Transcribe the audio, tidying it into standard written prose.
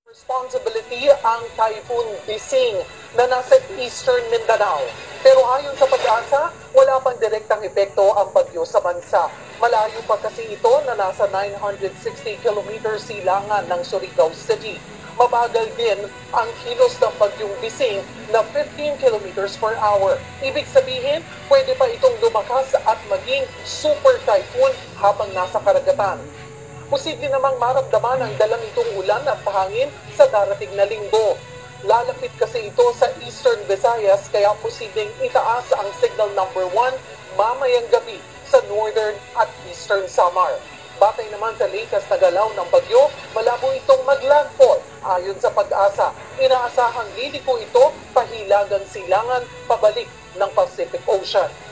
Responsibility ang Typhoon Bising na nasa eastern Mindanao. Pero ayon sa Pag-asa, wala pang direktang epekto ang bagyo sa bansa. Malayo pa kasi ito na nasa 960 kilometers silangan ng Surigao City. Mabagal din ang kilos ng bagyong Bising na 15 kilometers per hour. Ibig sabihin, pwede pa itong lumakas at maging super typhoon habang nasa karagatan. Posible namang maramdaman ang dala nitong ulan at hangin sa darating na linggo. Lalapit kasi ito sa Eastern Visayas kaya posibleng itaas ang signal number 1 mamayang gabi sa Northern at Eastern Samar. Batay naman sa latest na galaw ng bagyo, malabo itong maglandfall. Ayon sa Pag-asa, inaasahang liliko ito pahilagang silangan pabalik ng Pacific Ocean.